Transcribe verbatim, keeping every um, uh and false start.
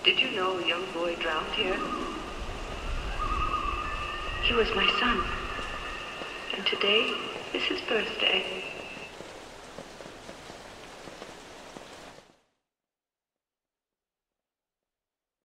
Did you know a young boy drowned here? He was my son. And today is his birthday.